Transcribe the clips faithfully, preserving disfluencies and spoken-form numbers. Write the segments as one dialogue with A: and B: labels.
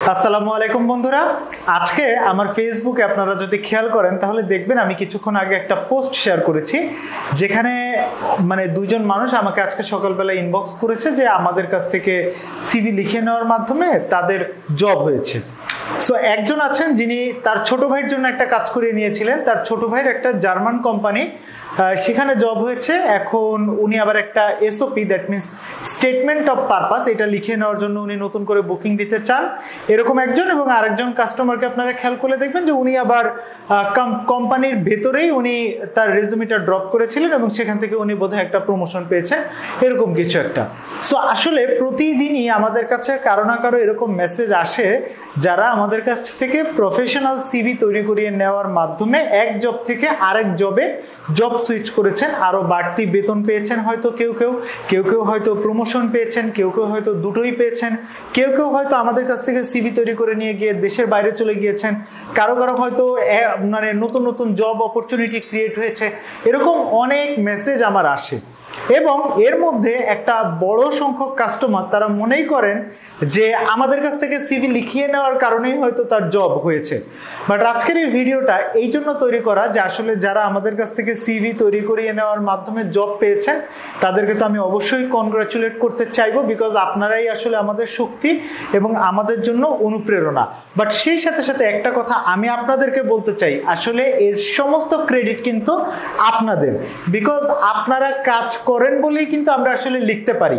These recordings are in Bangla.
A: আসসালামু আলাইকুম বন্ধুরা, আজকে আমার ফেসবুকে আপনারা যদি খেয়াল করেন তাহলে দেখবেন আমি কিছুক্ষণ আগে একটা পোস্ট শেয়ার করেছি, যেখানে মানে দুইজন মানুষ আমাকে আজকে সকালবেলা ইনবক্স করেছে যে আমাদের কাছ থেকে সিভি লিখে নেওয়ার মাধ্যমে তাদের জব হয়েছে। সো একজন আছেন যিনি তার ছোট ভাইয়ের জন্য একটা কাজ করে নিয়েছিলেন, তার ছোট ভাইয়ের একটা জার্মান কোম্পানি, সেখানে জব হয়েছে। এখন উনি আবার একটা SOP, that means statement of purpose, এটা লিখে নেওয়ার জন্য উনি নতুন করে বুকিং দিতে চান, এরকম একজন। এবং আরেকজন কাস্টমারকে আপনারা খেয়াল করলে দেখবেন যে উনি আবার কোম্পানির ভেতরেই উনি তার রেজুমিটা ড্রপ করেছিলেন এবং সেখান থেকে উনি বোধহয় একটা প্রমোশন পেয়েছেন, এরকম কিছু একটা। সো আসলে প্রতিদিনই আমাদের কাছে কারো না কারো এরকম মেসেজ আসে যারা আমাদের কাছ থেকে প্রফেশনাল সিভি তৈরি করিয়ে নেওয়ার মাধ্যমে এক জব থেকে আরেক জবে জব সুইচ করেছেন, আরো বাড়তি বেতন পেয়েছেন, হয়তো কেউ কেউ কেউ কেউ হয়তো প্রমোশন পেয়েছেন, কেউ কেউ হয়তো দুটোই পেয়েছেন, কেউ কেউ হয়তো আমাদের কাছ থেকে সিভি তৈরি করে নিয়ে গিয়ে দেশের বাইরে চলে গিয়েছেন, কারো কারো হয়তো মানে নতুন নতুন জব অপরচুনিটি ক্রিয়েট হয়েছে, এরকম অনেক মেসেজ আমার আসে। এবং এর মধ্যে একটা বড় সংখ্যক কাস্টমার তারা মনেই করেন যে আমাদের কাছ থেকে সিভি লিখিয়ে নেওয়ার কারণেই হয়তো তার জব হয়েছে। বাট আজকের এই ভিডিওটা এই জন্য তৈরি করা যে আসলে যারা আমাদের কাছ থেকে সিভি তৈরি করিয়ে নেওয়ার মাধ্যমে জব পেয়েছেন তাদেরকে তো আমি অবশ্যই কনগ্রাচুলেট করতে চাইবো, বিকজ আপনারাই আসলে আমাদের শক্তি এবং আমাদের জন্য অনুপ্রেরণা। বাট সেই সাথে সাথে একটা কথা আমি আপনাদেরকে বলতে চাই, আসলে এর সমস্ত ক্রেডিট কিন্তু আপনাদের, বিকজ আপনারা কাজ করেন বলেই কিন্তু আমরা আসলে লিখতে পারি।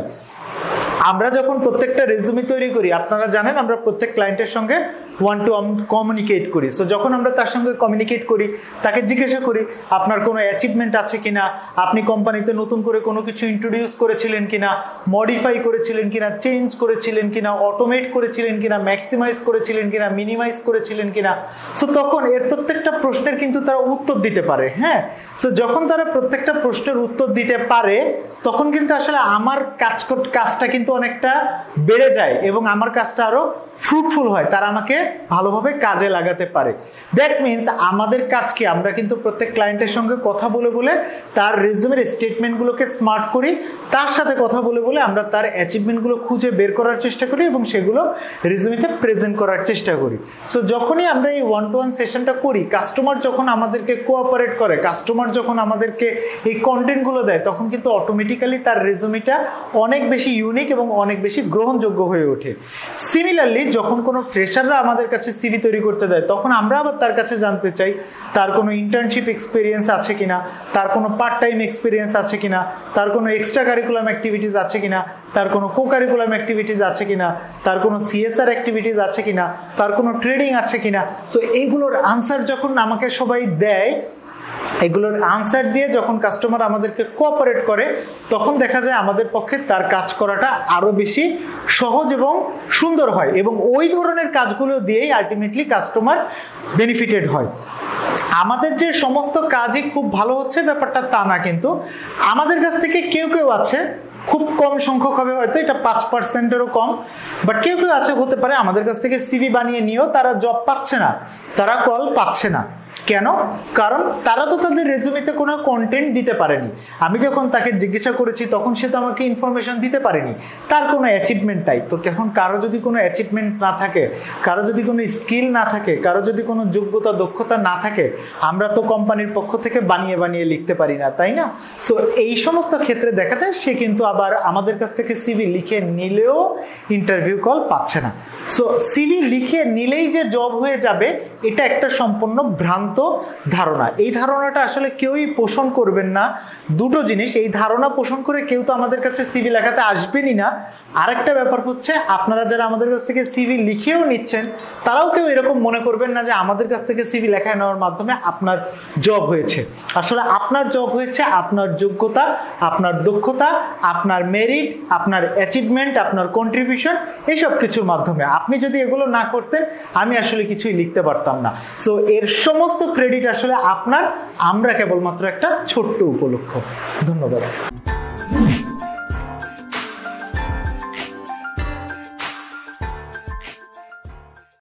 A: আমরা যখন প্রত্যেকটা রেজুমি তৈরি করি, আপনারা জানেন আমরা প্রত্যেক ক্লায়েন্টের সঙ্গে ওয়ান টু ওয়ান কমিউনিকেট করি। সো যখন আমরা তার সঙ্গে কমিউনিকেট করি, তাকে জিজ্ঞাসা করি আপনার কোনো অ্যাচিভমেন্ট আছে কিনা, আপনি কোম্পানিতে নতুন করে কোনো কিছু ইন্ট্রোডিউস করেছিলেন কিনা, মডিফাই করেছিলেন কিনা, চেঞ্জ করেছিলেন কিনা, অটোমেট করেছিলেন কিনা, ম্যাক্সিমাইজ করেছিলেন কিনা, মিনিমাইজ করেছিলেন কিনা। সো তখন এর প্রত্যেকটা প্রশ্নের কিন্তু তারা উত্তর দিতে পারে। হ্যাঁ, সো যখন তারা প্রত্যেকটা প্রশ্নের উত্তর দিতে পারে তখন কিন্তু আসলে আমার কাজ কাজটা কিন্তু অনেকটা বেড়ে যায় এবং আমার কাজটা আরো ফ্রুটফুল হয়, তারা আমাকে ভালোভাবে কাজে লাগাতে পারে। দ্যাট মিনস আমাদের কাজ কি, আমরা কিন্তু প্রত্যেক ক্লায়েন্টের সঙ্গে কথা বলে বলে তার রেজুমের স্টেটমেন্টগুলোকে স্মার্ট করি, তার সাথে কথা বলে বলে আমরা তার অ্যাচিভমেন্টগুলো খুঁজে বের করার চেষ্টা করি এবং সেগুলো রেজুমেতে প্রেজেন্ট করার চেষ্টা করি। সো যখনই আমরা এই ওয়ান টু ওয়ান সেশনটা করি, কাস্টমার যখন আমাদেরকে কোঅপারেট করে, কাস্টমার যখন আমাদেরকে এই কন্টেন্টগুলো দেয়, তখন কিন্তু অটোমেটিক্যালি তার রেজুমিটা অনেক বেশি ইউনিক এবং অনেক বেশি গ্রহণযোগ্য হয়ে ওঠে। সিমিলারলি যখন কোনো ফ্রেশাররা আমাদের কাছে সিভি তৈরি করতে দেয়, তখন আমরা আবার তার কাছে জানতে চাই তার কোনো ইন্টার্নশিপ এক্সপিরিয়েন্স আছে কিনা, তার কোনো পার্ট টাইম এক্সপিরিয়েন্স আছে কিনা, তার কোনো এক্সট্রা কারিকুলাম অ্যাক্টিভিটিস আছে কিনা, তার কোনো কো কারিকুলাম অ্যাক্টিভিটিস আছে কিনা, তার কোনো সিএসআর অ্যাক্টিভিটিস আছে কিনা, তার কোনো ট্রেডিং আছে কিনা। সো এইগুলোর আনসার যখন আমাকে সবাই দেয়, এগুলোর আনসার দিয়ে যখন কাস্টমার আমাদেরকে কোঅপারেট করে, তখন দেখা যায় আমাদের পক্ষে তার কাজ করাটা আরো বেশি সহজ এবং সুন্দর হয় এবং ওই ধরনের কাজগুলো দিয়েই আলটিমেটলি কাস্টমার বেনিফিটেড হয়। আমাদের যে সমস্ত কাজই খুব ভালো হচ্ছে ব্যাপারটা তা না, কিন্তু আমাদের কাছ থেকে কেউ কেউ আছে, খুব কম সংখ্যক হবে, হয়তো এটা পাঁচ পার্সেন্টেরও কম, বাট কেউ কেউ আছে হতে পারে আমাদের কাছ থেকে সিভি বানিয়ে নিয়েও তারা জব পাচ্ছে না, তারা কল পাচ্ছে না। কেন? কারণ তারা তো তাদের রেজুমেতে কোনো কন্টেন্ট দিতে পারেনি। আমি যখন তাকে জিজ্ঞাসা করেছি তখন সে তো আমাকে ইনফরমেশন দিতে পারেনি, তার কোনো অ্যাচিভমেন্ট নাই। তো এখন কারো যদি কোনো অ্যাচিভমেন্ট না থাকে, কারো যদি কোনো স্কিল না থাকে, কারো যদি কোনো যোগ্যতা দক্ষতা না থাকে, আমরা তো কোম্পানির পক্ষ থেকে বানিয়ে বানিয়ে লিখতে পারি না, তাই না? সো এই সমস্ত ক্ষেত্রে দেখা যায় সে কিন্তু আবার আমাদের কাছ থেকে সিভি লিখে নিলেও ইন্টারভিউ কল পাচ্ছে না। সো সিভি লিখে নিলেই যে জব হয়ে যাবে, এটা একটা সম্পূর্ণ ভ্রান্ত ধারণা। এই ধারণাটা আসলে কেউই পোষণ করবেন না। দুটো জিনিস, এই ধারণা পোষণ করে কেউ তো আমাদের কাছে সিভি লেখাতে আসবেনই না। আরেকটা ব্যাপার হচ্ছে, আপনারা যারা আমাদের কাছ থেকে সিভি লিখেও নিচ্ছেন তারাও কেউ এরকম মনে করবেন না যে আমাদের কাছ থেকে সিভি লেখায় নেওয়ার মাধ্যমে আপনার জব হয়েছে। আসলে আপনার জব হয়েছে আপনার যোগ্যতা, আপনার দক্ষতা, আপনার মেরিট, আপনার অ্যাচিভমেন্ট, আপনার কন্ট্রিবিউশন, এইসব কিছুর মাধ্যমে। আপনি যদি এগুলো না করতেন আমি আসলে কিছুই লিখতে পারতাম না। সো এর সমস্ত ক্রেডিট আসলে আপনার, আমরা কেবলমাত্র একটা ছোট্ট উপলক্ষ। ধন্যবাদ।